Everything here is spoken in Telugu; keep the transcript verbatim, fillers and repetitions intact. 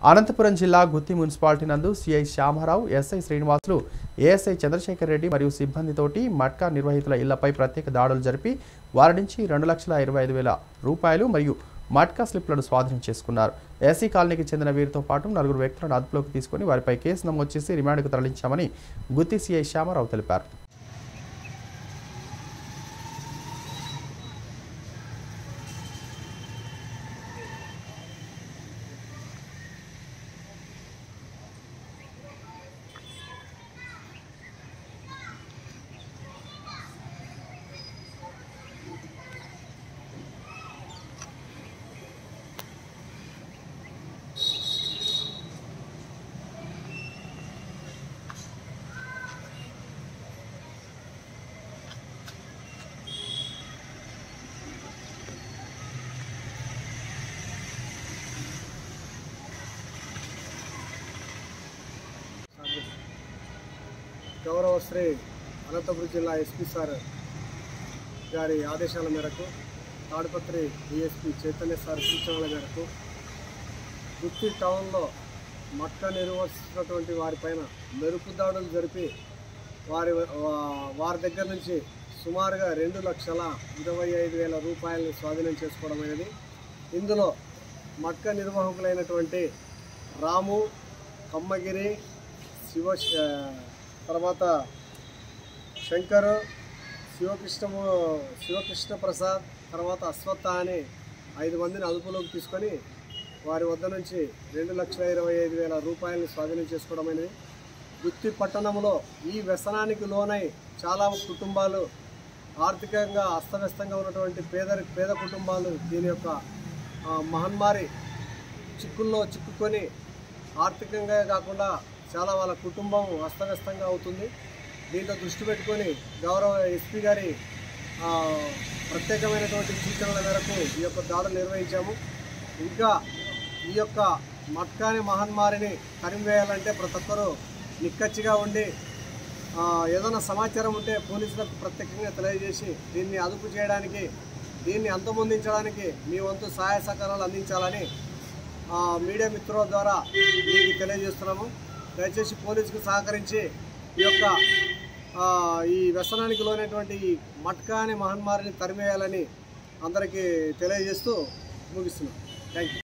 అనంతపురం జిల్లా గుత్తి మున్సిపాలిటీ నందు CI Shyamarao, SI Srinivasulu, ASI Chandrashekar Reddy మరియు సిబ్బందితోటి మట్కా నిర్వహితుల ఇళ్లపై ప్రత్యేక దాడులు జరిపి వారి నుంచి రెండు లక్షల ఇరవై ఐదు వేల రూపాయలు మరియు మట్కా స్లిప్లను స్వాధీనం చేసుకున్నారు. ఏసీ కాలనీకి చెందిన వీరితో పాటు నలుగురు వ్యక్తులను అదుపులోకి తీసుకుని వారిపై కేసు నమోదు చేసి రిమాండ్కు తరలించామని గుత్తి సిఐ శ్యామరావు తెలిపారు. గౌరవ శ్రీ అనంతపురం జిల్లా ఎస్పీ సార్ గారి ఆదేశాల మేరకు తాడిపత్రి డిఎస్పీ చైతన్య సార్ సూచనల మేరకు గుత్తి టౌన్లో మట్కా నిర్వహిస్తున్నటువంటి వారిపైన మెరుపు దాడులు జరిపి వారి వారి దగ్గర నుంచి సుమారుగా రెండు లక్షల ఇరవై ఐదు వేల రూపాయలని స్వాధీనం చేసుకోవడం అనేది. ఇందులో మట్కా నిర్వాహకులైనటువంటి రాము, కమ్మగిరి, శివ తర్వాత శంకర్, శివకృష్ణము శివకృష్ణ ప్రసాద్, తర్వాత అశ్వత్థ అని ఐదు మందిని అదుపులోకి తీసుకొని వారి వద్ద నుంచి రెండు లక్షల ఇరవై ఐదు వేల రూపాయలని స్వాధీనం చేసుకోవడం అనేది. గుత్తి పట్టణంలో ఈ వ్యసనానికి లోనై చాలా కుటుంబాలు ఆర్థికంగా అస్తవ్యస్తంగా ఉన్నటువంటి పేద పేద కుటుంబాలు దీని యొక్క మహమ్మారి చిక్కుల్లో చిక్కుకొని ఆర్థికంగా కాకుండా చాలా వాళ్ళ కుటుంబం అస్తవ్యస్తంగా అవుతుంది. దీంట్లో దృష్టి పెట్టుకొని గౌరవ ఎస్పీ గారి ప్రత్యేకమైనటువంటి సూచనల మేరకు ఈ యొక్క దాడులు నిర్వహించాము. ఇంకా ఈ యొక్క మట్కాని మహమ్మారిని తరిమివేయాలంటే ప్రతి ఒక్కరూ నిక్కచ్చిగా ఉండి ఏదైనా సమాచారం ఉంటే పోలీసులకు ప్రత్యేకంగా తెలియజేసి దీన్ని అదుపు చేయడానికి, దీన్ని అంతమొందించడానికి మీ వంతు సహాయ సహకారాలు అందించాలని మీడియా మిత్రుల ద్వారా మీకు తెలియజేస్తున్నాము. దయచేసి పోలీసుకు సహకరించి ఈ యొక్క ఈ వ్యసనానికి లోనైనటువంటి ఈ మట్కా అనే మహమ్మారిని తరిమేయాలని అందరికీ తెలియజేస్తూ ముగిస్తున్నాం. Thank you.